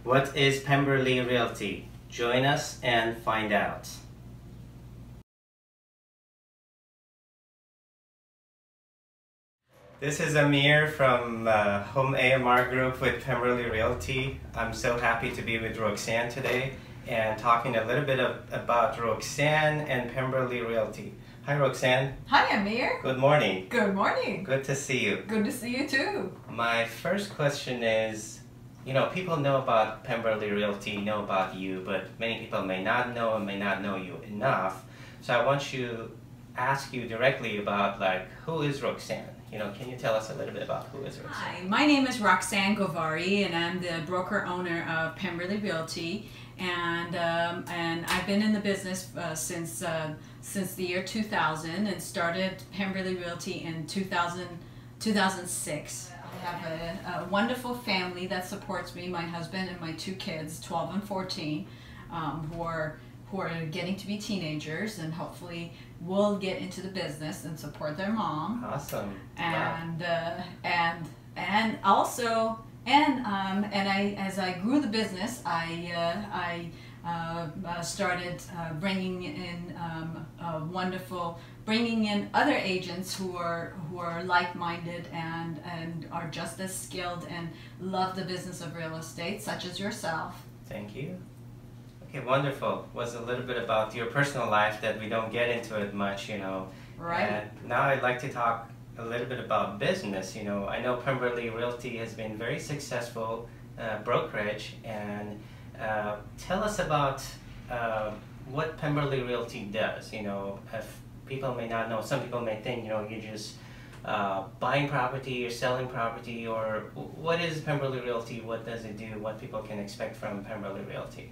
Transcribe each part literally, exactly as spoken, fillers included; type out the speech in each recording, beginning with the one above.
What is Pemberley Realty? Join us and find out. This is Amir from uh, Home A M R Group with Pemberley Realty. I'm so happy to be with Roxanne today and talking a little bit of, about Roxanne and Pemberley Realty. Hi Roxanne. Hi Amir. Good morning. Good morning. Good to see you. Good to see you too. My first question is, you know, people know about Pemberley Realty, know about you, but many people may not know and may not know you enough. So I want you ask you directly about, like, who is Roxanne? You know, can you tell us a little bit about who is Roxanne? Hi, my name is Roxanne Govari, and I'm the broker owner of Pemberley Realty. And um, and I've been in the business uh, since uh, since the year two thousand, and started Pemberley Realty in two thousand, two thousand six. I have a, a wonderful family that supports me, my husband and my two kids, twelve and fourteen, um, who are who are getting to be teenagers, and hopefully will get into the business and support their mom. Awesome. And wow. uh, and and also and um, and I as I grew the business, I uh, I uh, uh, started uh, bringing in um, uh, wonderful, bringing in other agents who are who are like-minded and and are just as skilled and love the business of real estate, such as yourself. Thank you. Okay, wonderful. Was a little bit about your personal life that we don't get into it much, you know. Right. And now I'd like to talk a little bit about business. You know, I know Pemberley Realty has been very successful uh, brokerage, and uh, tell us about uh, what Pemberley Realty does. You know, if people may not know, some people may think, you know, you're just uh, buying property or selling property, or what is Pemberley Realty? What does it do? What people can expect from Pemberley Realty?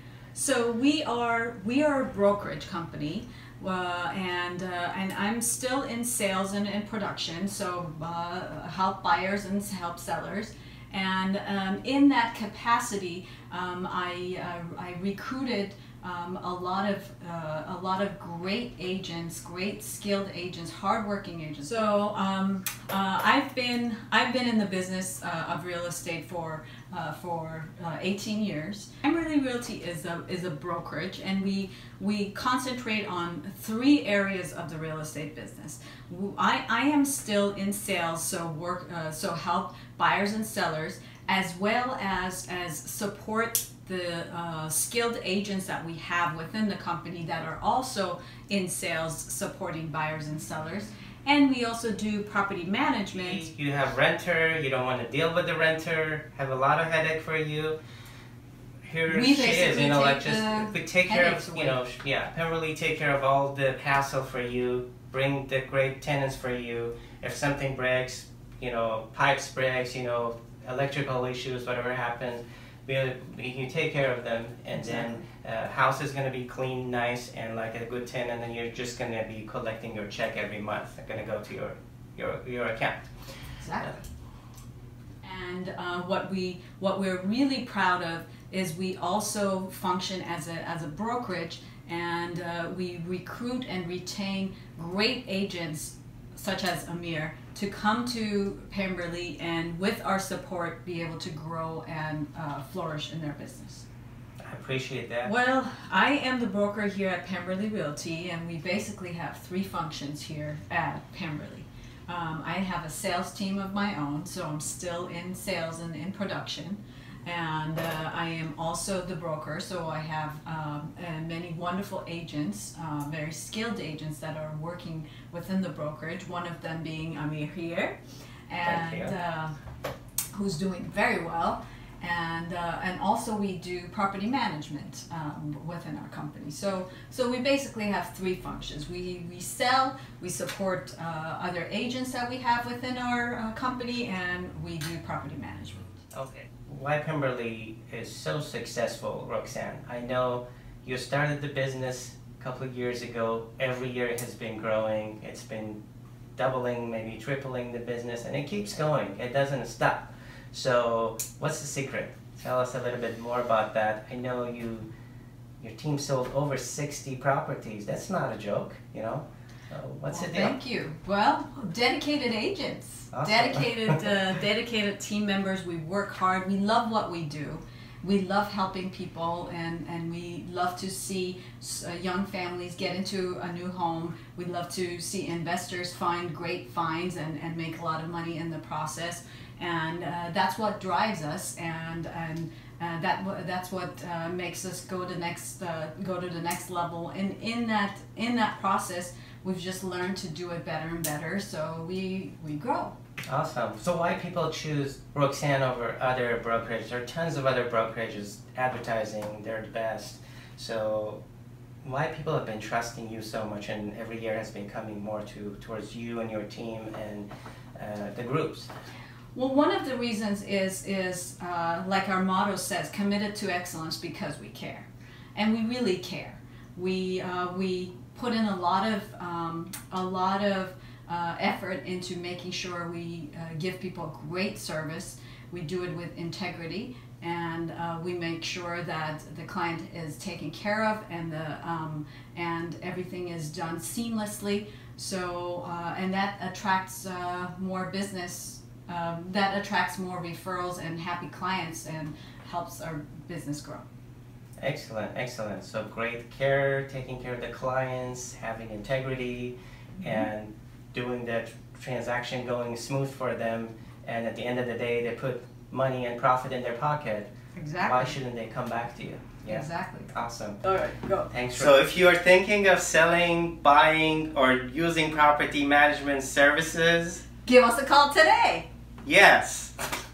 So we are we are a brokerage company, uh, and uh, and I'm still in sales and in production. So uh, help buyers and help sellers, and um, in that capacity, um, I uh, I recruited um, a lot of uh, a lot of great agents, great skilled agents, hardworking agents. So um, uh, I've been I've been in the business uh, of real estate for. Uh, for uh, eighteen years. Pemberley Realty is a is a brokerage, and we we concentrate on three areas of the real estate business. I, I am still in sales, so work uh, so help buyers and sellers, as well as as support the uh, skilled agents that we have within the company that are also in sales, supporting buyers and sellers. And we also do property management. You have renter, you don't want to deal with the renter, have a lot of headache for you. Here we she is, you know, like just we take care of, away. you know, yeah, Pemberley take care of all the hassle for you, bring the great tenants for you. If something breaks, you know, pipes breaks, you know, electrical issues, whatever happens, we, we you take care of them, and exactly. then uh, house is going to be clean, nice, and like a good tenant, and you're just going to be collecting your check every month. It's going to go to your your your account. Exactly. Uh, and uh, what we what we're really proud of is we also function as a as a brokerage, and uh, we recruit and retain great agents such as Amir to come to Pemberley, and with our support be able to grow and uh, flourish in their business. I appreciate that. Well, I am the broker here at Pemberley Realty, and we basically have three functions here at Pemberley. Um, I have a sales team of my own, so I'm still in sales and in production. And uh, I am also the broker, so I have um, and many wonderful agents, uh, very skilled agents that are working within the brokerage, one of them being Amir here, and uh, who's doing very well. And uh, and also we do property management um, within our company. So so we basically have three functions. We we sell, we support uh, other agents that we have within our uh, company, and we do property management. Okay. Why Pemberley is so successful, Roxanne? I know you started the business a couple of years ago. Every year it has been growing. It's been doubling, maybe tripling the business, and it keeps going. It doesn't stop. So what's the secret? Tell us a little bit more about that. I know you, your team sold over sixty properties. That's not a joke, you know? So what's well, the deal? Thank you. Well, dedicated agents, awesome. dedicated, uh, dedicated team members. We work hard. We love what we do, we love helping people, and, and we love to see uh, young families get into a new home. We love to see investors find great finds and, and make a lot of money in the process. And uh, that's what drives us, and and uh, that that's what uh, makes us go to next uh, go to the next level. And in that in that process, we've just learned to do it better and better. So we we grow. Awesome. So why people choose Roxanne over other brokerages? There are tons of other brokerages advertising they're the best. So why people have been trusting you so much, and every year has been coming more to towards you and your team and uh, the groups? Well, one of the reasons is, is uh, like our motto says, committed to excellence because we care. And we really care. We, uh, we put in a lot of, um, a lot of uh, effort into making sure we uh, give people great service. We do it with integrity, and uh, we make sure that the client is taken care of, and, the, um, and everything is done seamlessly. So, uh, and that attracts uh, more business. Um, that attracts more referrals and happy clients and helps our business grow. Excellent, excellent. So great care, taking care of the clients, having integrity, mm-hmm. and doing the transaction going smooth for them. And at the end of the day, they put money and profit in their pocket. Exactly. Why shouldn't they come back to you? Yeah. Exactly. Awesome. All right, go. Thanks. So if you are thinking of selling, buying, or using property management services, give us a call today. Yes.